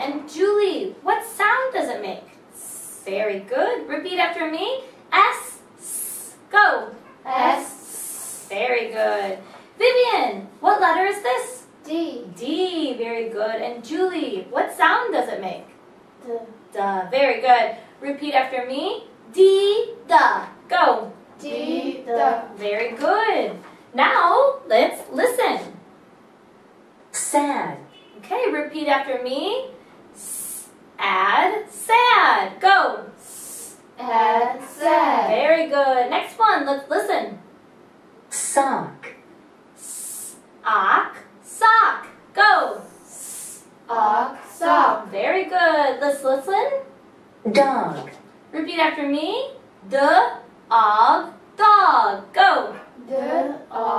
And Julie, what sound does it make? Very good. Repeat after me. S, S. Go. S. Very good. Vivian, what letter is this? D. D. Very good. And Julie, what sound does it make? D. Duh. Very good. Repeat after me. D, da. Go. D. Da. Very good. Now, let's listen. Sad. Okay, repeat after me. Add, sad. Go. Add, sad. Very good. Next one, let's listen. Sock. Sock, sock. Go. Sock. Very good. Let's listen. Dog. Repeat after me. Dog, dog. Go. D.